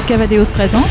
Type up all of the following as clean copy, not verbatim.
Cavadeos présente.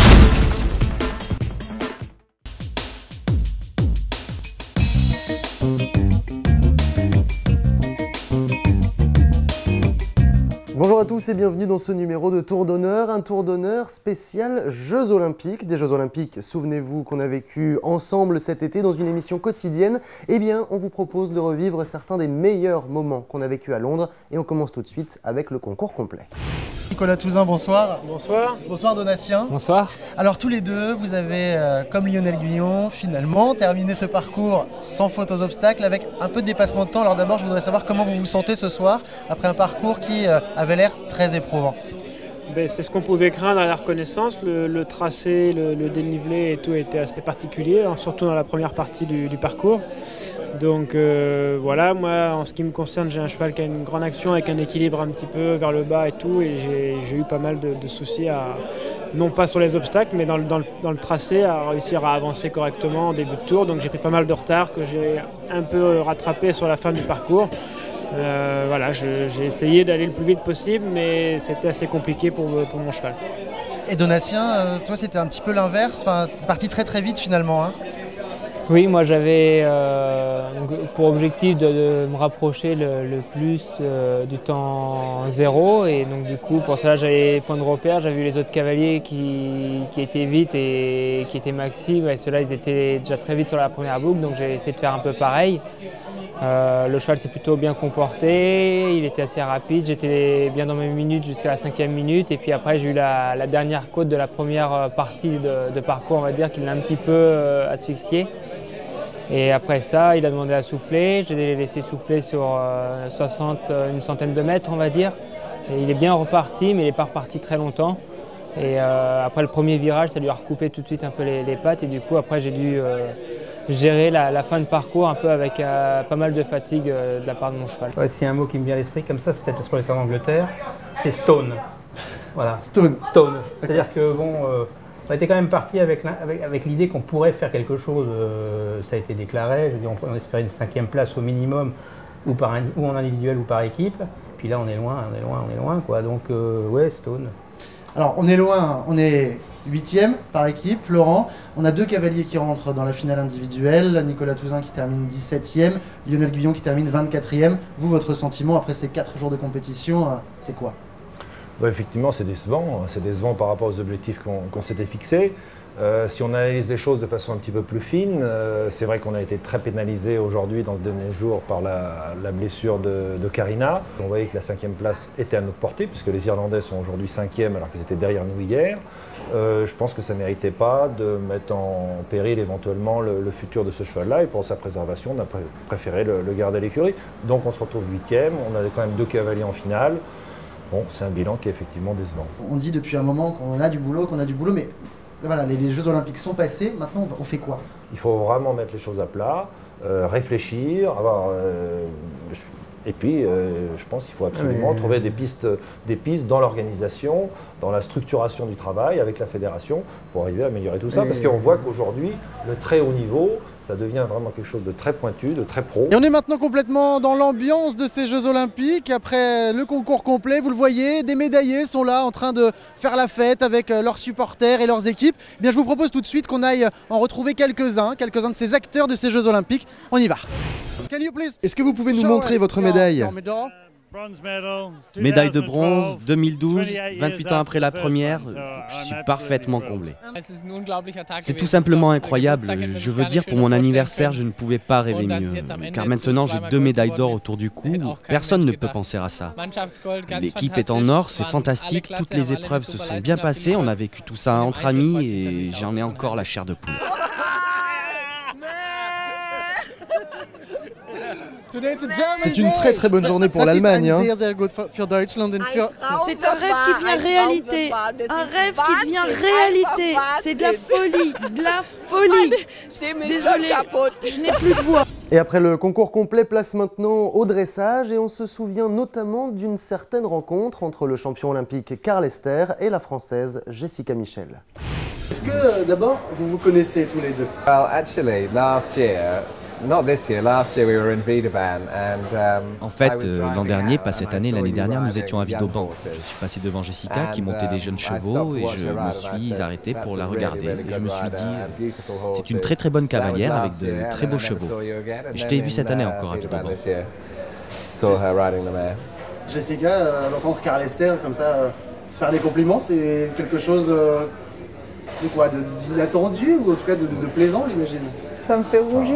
Bonjour à tous et bienvenue dans ce numéro de Tour d'honneur, un tour d'honneur spécial Jeux Olympiques. Des Jeux Olympiques, souvenez-vous, qu'on a vécu ensemble cet été dans une émission quotidienne. Eh bien, on vous propose de revivre certains des meilleurs moments qu'on a vécu à Londres et on commence tout de suite avec le concours complet. Nicolas Touzin, bonsoir. Bonsoir. Bonsoir Donatien. Bonsoir. Alors tous les deux, vous avez, comme Lionel Guyon, finalement terminé ce parcours sans faute aux obstacles avec un peu de dépassement de temps. Alors d'abord, je voudrais savoir comment vous vous sentez ce soir après un parcours qui avait l'air très éprouvant. C'est ce qu'on pouvait craindre à la reconnaissance. Le tracé, le dénivelé et tout était assez particulier, surtout dans la première partie du parcours. Donc voilà, moi en ce qui me concerne, j'ai un cheval qui a une grande action avec un équilibre un petit peu vers le bas et tout, et j'ai eu pas mal de soucis, non pas sur les obstacles, mais dans le tracé, à réussir à avancer correctement en début de tour. Donc j'ai pris pas mal de retard que j'ai un peu rattrapé sur la fin du parcours. Voilà, j'ai essayé d'aller le plus vite possible, mais c'était assez compliqué pour mon cheval. Et Donatien, toi c'était un petit peu l'inverse, t'es parti très très vite finalement, hein. Oui, moi j'avais pour objectif de me rapprocher le plus du temps zéro, et donc du coup pour cela j'avais point de repère, j'avais vu les autres cavaliers qui étaient vite et qui étaient maxi, et ceux-là ils étaient déjà très vite sur la première boucle, donc j'ai essayé de faire un peu pareil. Le cheval s'est plutôt bien comporté, il était assez rapide, j'étais bien dans mes minutes jusqu'à la 5e minute, et puis après j'ai eu la dernière côte de la première partie de parcours, on va dire, qui l'a un petit peu asphyxié. Et après ça, il a demandé à souffler, j'ai laissé souffler sur une centaine de mètres, on va dire. Et il est bien reparti, mais il n'est pas reparti très longtemps. Et après le premier virage, ça lui a recoupé tout de suite un peu les pattes, et du coup après j'ai dû gérer la fin de parcours un peu avec pas mal de fatigue de la part de mon cheval. Ouais, s'il y a un mot qui me vient à l'esprit comme ça, c'est peut-être parce qu'on est en Angleterre, c'est stone. Voilà. Stone. C'est-à-dire que bon, on était quand même parti avec l'idée qu'on pourrait faire quelque chose. Ça a été déclaré, je veux dire, on espérait une 5e place au minimum, ou en individuel ou par équipe. Puis là on est loin quoi. Donc ouais, stone. Alors on est loin, on est 8e par équipe, Laurent. On a deux cavaliers qui rentrent dans la finale individuelle, Nicolas Touzin qui termine 17e, Lionel Guyon qui termine 24e. Vous, votre sentiment après ces 4 jours de compétition, c'est quoi? Effectivement, c'est décevant par rapport aux objectifs qu'on s'était fixés. Si on analyse les choses de façon un petit peu plus fine, c'est vrai qu'on a été très pénalisé aujourd'hui dans ce dernier jour par la blessure de Karina. On voyait que la 5e place était à notre portée, puisque les Irlandais sont aujourd'hui 5e alors qu'ils étaient derrière nous hier. Je pense que ça ne méritait pas de mettre en péril éventuellement le futur de ce cheval-là, et pour sa préservation, on a préféré le garder à l'écurie. Donc on se retrouve 8e, on avait quand même 2 cavaliers en finale. Bon, c'est un bilan qui est effectivement décevant. On dit depuis un moment qu'on a du boulot, mais voilà, les Jeux Olympiques sont passés, maintenant on fait quoi? Il faut vraiment mettre les choses à plat, réfléchir, et puis je pense qu'il faut absolument trouver des pistes dans l'organisation, dans la structuration du travail avec la fédération pour arriver à améliorer tout ça, parce qu'on voit qu'aujourd'hui, le très haut niveau, ça devient vraiment quelque chose de très pointu, de très pro. Et on est maintenant complètement dans l'ambiance de ces Jeux Olympiques. Après le concours complet, vous le voyez, des médaillés sont là en train de faire la fête avec leurs supporters et leurs équipes. Eh bien, je vous propose tout de suite qu'on aille en retrouver quelques-uns de ces acteurs de ces Jeux Olympiques. On y va. Est-ce que vous pouvez nous montrer votre médaille? Médaille de bronze 2012, 28 ans après la première, je suis parfaitement comblé. C'est tout simplement incroyable. Je veux dire, pour mon anniversaire, je ne pouvais pas rêver mieux. Car maintenant, j'ai 2 médailles d'or autour du cou. Personne ne peut penser à ça. L'équipe est en or, c'est fantastique. Toutes les épreuves se sont bien passées. On a vécu tout ça entre amis et j'en ai encore la chair de poule. C'est une très très bonne journée pour l'Allemagne. C'est un rêve qui devient réalité. Un rêve qui devient réalité. C'est de la folie. De la folie. Désolée, je n'ai plus de voix. Et après le concours complet, place maintenant au dressage, et on se souvient notamment d'une certaine rencontre entre le champion olympique Carl Ester et la française Jessica Michel. Est-ce que d'abord vous vous connaissez tous les deux? Well, actually, last year En fait, l'an dernier, pas cette année, l'année dernière, nous étions à Villeurbanne. Je suis passé devant Jessica qui montait des jeunes chevaux et je me suis arrêté pour la regarder. Et je me suis dit, c'est une très très bonne cavalière avec de très beaux chevaux. Et je t'ai vu cette année encore à Villeurbanne. Jessica, l'entendre Karl Esther comme ça faire des compliments, c'est quelque chose de quoi, d'inattendu ou en tout cas de plaisant, j'imagine. Ça me fait rougir.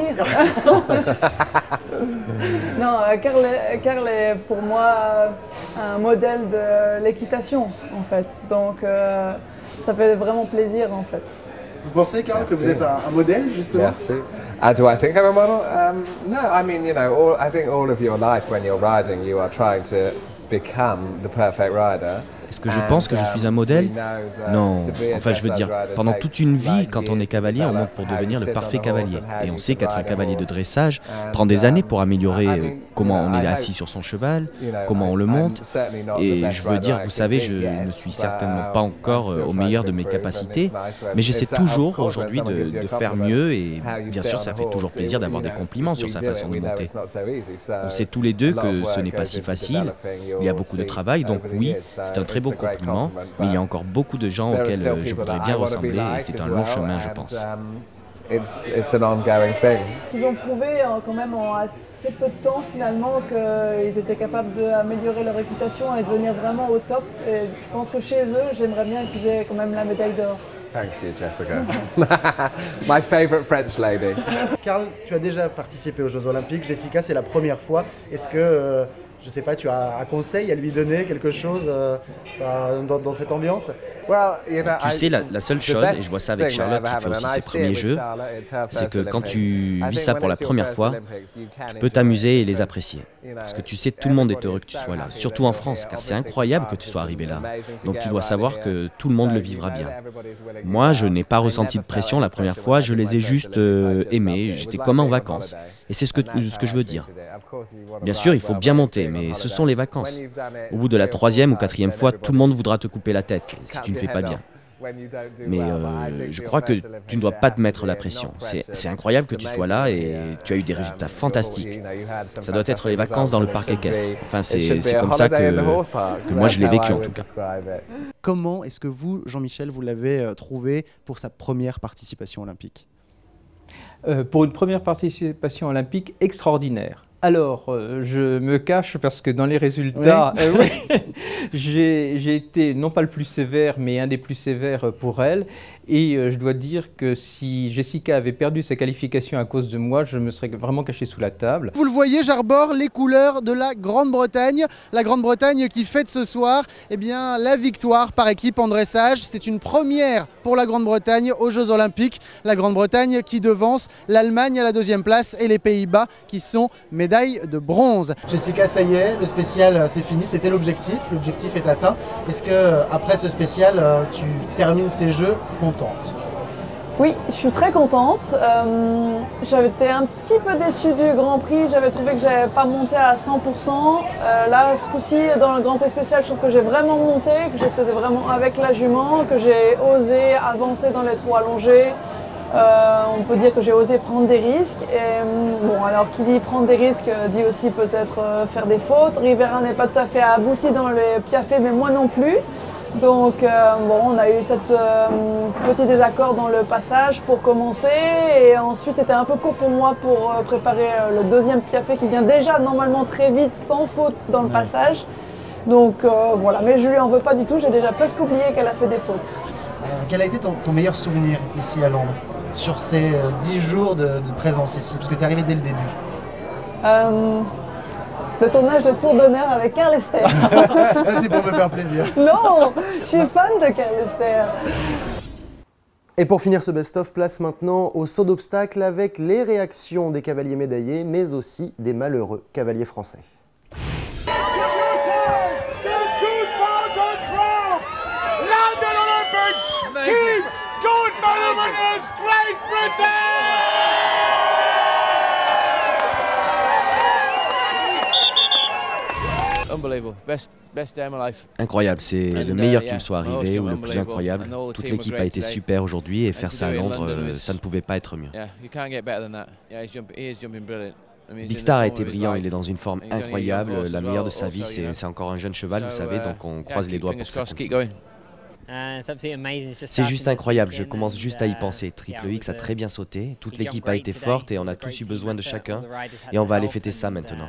Non, Karl est pour moi un modèle de l'équitation en fait. Donc ça fait vraiment plaisir en fait. Vous pensez, Karl, que vous êtes un modèle justement? Merci. Do I think I'm a model? No, I mean, you know, I think all of your life when you're riding, you are trying to become the perfect rider. Est-ce que je pense que je suis un modèle? Non, enfin je veux dire, pendant toute une vie, quand on est cavalier, on monte pour devenir le parfait cavalier. Et on sait qu'être un cavalier de dressage prend des années pour améliorer comment on est assis sur son cheval, comment on le monte. Et je veux dire, vous savez, je ne suis certainement pas encore au meilleur de mes capacités, mais j'essaie toujours aujourd'hui de faire mieux et bien sûr ça fait toujours plaisir d'avoir des compliments sur sa façon de monter. On sait tous les deux que ce n'est pas si facile, il y a beaucoup de travail, donc oui, c'est un très beau compliment, mais il y a encore beaucoup de gens auxquels je voudrais bien ressembler et c'est un long chemin, je pense. Ils ont prouvé quand même en assez peu de temps finalement qu'ils étaient capables d'améliorer leur réputation et de devenir vraiment au top. Et je pense que chez eux, j'aimerais bien qu'ils aient quand même la médaille d'or. Thank you, Jessica. My favorite French lady. Karl, tu as déjà participé aux Jeux Olympiques. Jessica, c'est la première fois. Est-ce que, je sais pas, tu as un conseil à lui donner, quelque chose dans cette ambiance? Tu sais, la seule chose, et je vois ça avec Charlotte qui fait aussi ses premiers jeux, c'est que quand tu vis ça pour la première fois, tu peux t'amuser et les apprécier. Parce que tu sais, tout le monde est heureux que tu sois là, surtout en France, car c'est incroyable que tu sois arrivé là. Donc tu dois savoir que tout le monde le vivra bien. Moi, je n'ai pas ressenti de pression la première fois, je les ai juste aimés, j'étais comme en vacances. Et c'est ce que je veux dire. Bien sûr, il faut bien monter, mais ce sont les vacances. Au bout de la 3e ou 4e fois, tout le monde voudra te couper la tête si tu ne fais pas bien. Mais je crois que tu ne dois pas te mettre la pression. C'est incroyable que tu sois là et tu as eu des résultats fantastiques. Ça doit être les vacances dans le parc équestre. Enfin, c'est comme ça que moi je l'ai vécu en tout cas. Comment est-ce que vous, Jean-Michel, vous l'avez trouvé pour sa première participation olympique? Pour une première participation olympique extraordinaire. Alors, je me cache parce que dans les résultats, j'ai été non pas le plus sévère, mais un des plus sévères pour elle. Et je dois dire que si Jessica avait perdu sa qualification à cause de moi, je me serais vraiment caché sous la table. Vous le voyez, j'arbore les couleurs de la Grande-Bretagne. La Grande-Bretagne qui fête ce soir la victoire par équipe en dressage. C'est une première pour la Grande-Bretagne aux Jeux Olympiques. La Grande-Bretagne qui devance l'Allemagne à la 2e place et les Pays-Bas qui sont médailles de bronze. Jessica, ça y est, le spécial c'est fini, c'était l'objectif est atteint. Est-ce que après ce spécial, tu termines ces Jeux contente? Oui, je suis très contente. J'avais été un petit peu déçue du Grand Prix, j'avais trouvé que j'avais pas monté à 100%. Là, ce coup-ci, dans le Grand Prix spécial, je trouve que j'ai vraiment monté, que j'étais vraiment avec la jument, que j'ai osé avancer dans les trous allongés. On peut dire que j'ai osé prendre des risques. Et, bon, alors qui dit prendre des risques dit aussi peut-être faire des fautes. Rivera n'est pas tout à fait abouti dans les piaffés, mais moi non plus. Donc bon, on a eu cette petit désaccord dans le passage pour commencer et ensuite c'était un peu court pour moi pour préparer le 2e piaffé qui vient déjà normalement très vite sans faute dans le passage. Donc voilà, mais je lui en veux pas du tout, j'ai déjà presque oublié qu'elle a fait des fautes. Quel a été ton meilleur souvenir ici à Londres sur ces 10 jours de présence ici, parce que tu es arrivé dès le début? Le tournage de Tour d'honneur avec Karl Esther. Ça c'est pour me faire plaisir. Non, je suis fan de Karl Esther. Et pour finir ce best-of, place maintenant au saut d'obstacle avec les réactions des cavaliers médaillés, mais aussi des malheureux cavaliers français. Incroyable, c'est le meilleur qui me soit arrivé ou le plus incroyable. Toute l'équipe a été super aujourd'hui et faire ça à Londres, ça ne pouvait pas être mieux. Big Star a été brillant, il est dans une forme incroyable, la meilleure de sa vie, c'est encore un jeune cheval, vous savez, donc on croise les doigts pour que ça continue. C'est juste incroyable, je commence juste à y penser. Triple X a très bien sauté, toute l'équipe a été forte et on a tous eu besoin de chacun et on va aller fêter ça maintenant.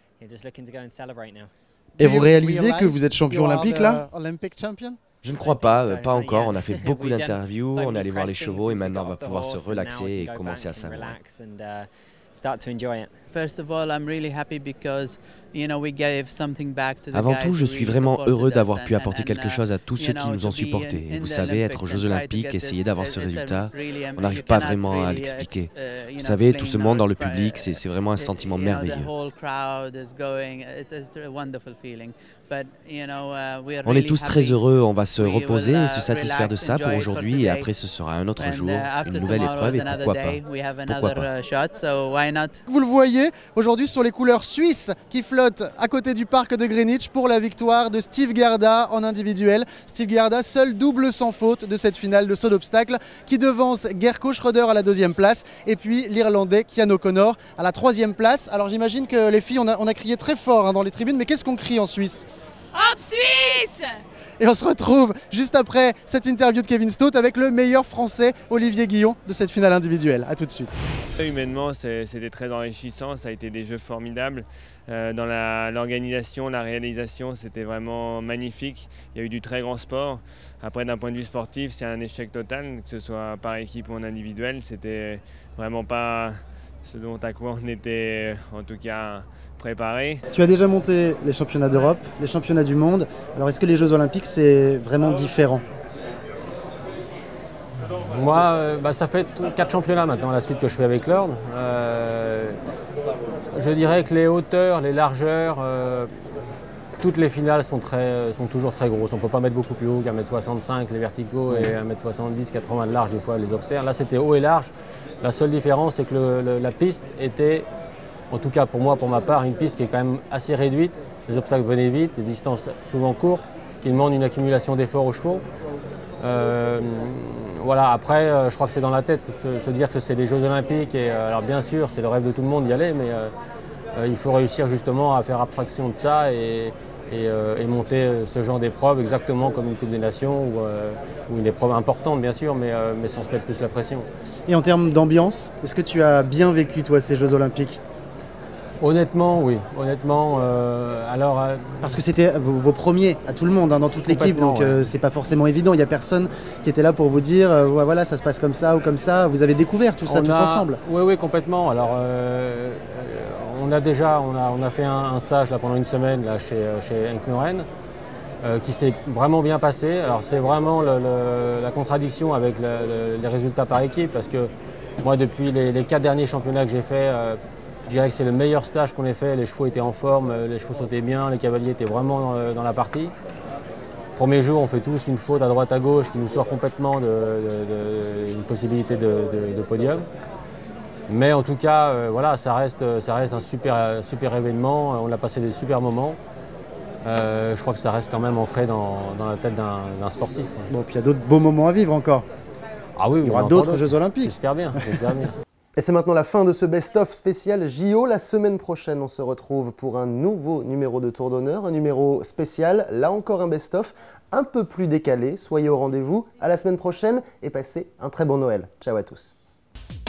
Et vous réalisez que vous êtes champion olympique là? Je ne crois pas, pas encore. On a fait beaucoup d'interviews, on est allé voir les chevaux et maintenant on va pouvoir se relaxer et commencer à savourer. Avant tout, je suis vraiment heureux d'avoir pu apporter quelque chose à tous ceux qui nous ont supportés. Et vous savez, être aux Jeux Olympiques, essayer d'avoir ce résultat, on n'arrive pas vraiment à l'expliquer. Vous savez, tout ce monde dans le public, c'est vraiment un sentiment merveilleux. On est tous très heureux, on va se reposer et se satisfaire de ça pour aujourd'hui et après ce sera un autre jour, une nouvelle épreuve et pourquoi pas. Pourquoi pas. Vous le voyez, aujourd'hui ce sont les couleurs suisses qui flottent à côté du parc de Greenwich pour la victoire de Steve Gerda en individuel. Steve Gerda, seul double sans faute de cette finale de saut d'obstacle qui devance Gerco Schröder à la 2e place et puis l'Irlandais Cian O'Connor à la 3e place. Alors j'imagine que les filles, on a crié très fort dans les tribunes, mais qu'est-ce qu'on crie en Suisse? Hop Suisse! Et on se retrouve juste après cette interview de Kevin Stott avec le meilleur français, Olivier Guillon, de cette finale individuelle. A tout de suite. Humainement, c'était très enrichissant, ça a été des jeux formidables. Dans l'organisation, la réalisation, c'était vraiment magnifique. Il y a eu du très grand sport. Après, d'un point de vue sportif, c'est un échec total, que ce soit par équipe ou en individuel. C'était vraiment pas ce dont à quoi on était, en tout cas, préparé. Tu as déjà monté les championnats d'Europe, les championnats du monde. Alors est-ce que les Jeux Olympiques c'est vraiment différent? Moi, ça fait 4 championnats maintenant, la suite que je fais avec l'Orne. Je dirais que les hauteurs, les largeurs, toutes les finales sont toujours très grosses. On ne peut pas mettre beaucoup plus haut qu'à 1m65 les verticaux et 1m70, 80 de large des fois les observes. Là c'était haut et large. La seule différence c'est que la piste était, en tout cas pour moi, pour ma part, une piste qui est quand même assez réduite. Les obstacles venaient vite, des distances souvent courtes, qui demandent une accumulation d'efforts aux chevaux. Voilà, après, je crois que c'est dans la tête, se dire que c'est des Jeux Olympiques. Et, alors bien sûr, c'est le rêve de tout le monde d'y aller, mais il faut réussir justement à faire abstraction de ça et monter ce genre d'épreuve exactement comme une Coupe des Nations ou une épreuve importante bien sûr, mais sans se mettre plus la pression. Et en termes d'ambiance, est-ce que tu as bien vécu toi ces Jeux Olympiques? Honnêtement, oui. Honnêtement, parce que c'était vos premiers à tout le monde, dans toute l'équipe, donc ouais. C'est pas forcément évident. Il n'y a personne qui était là pour vous dire, ouais, voilà, ça se passe comme ça ou comme ça. Vous avez découvert tout ça tous ensemble. Oui, complètement. Alors, on a fait un stage là, pendant une semaine là, chez Henk Noren, qui s'est vraiment bien passé. Alors, c'est vraiment la contradiction avec les résultats par équipe, parce que moi, depuis les 4 derniers championnats que j'ai faits, je dirais que c'est le meilleur stage qu'on ait fait. Les chevaux étaient en forme, les chevaux sautaient bien, les cavaliers étaient vraiment dans la partie. Premier jour, on fait tous une faute à droite à gauche qui nous sort complètement d'une possibilité de podium. Mais en tout cas, voilà, ça reste un super événement. On a passé des super moments. Je crois que ça reste quand même ancré dans la tête d'un sportif. Bon, puis il y a d'autres beaux moments à vivre encore. Ah oui, il y aura d'autres Jeux Olympiques. J'espère bien. Et c'est maintenant la fin de ce best-of spécial JO. La semaine prochaine, on se retrouve pour un nouveau numéro de Tour d'honneur, un numéro spécial, là encore un best-of, un peu plus décalé. Soyez au rendez-vous, à la semaine prochaine et passez un très bon Noël. Ciao à tous.